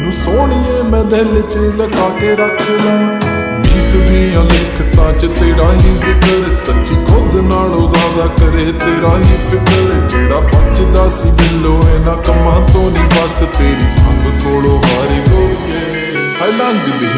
मैनू सोहणीए मैं दिल च लगा के रख ला। गीत दियां लिखतां च तेरा ही जिक्र, सच्ची खुद नालों ज़्यादा करे तेरा ही फिक्र। जेड़ा बचदा सी बिल्लो इन्हां कम्मां तो नहीं, बस तेरी संग कोलों हारी गए। है लंघदी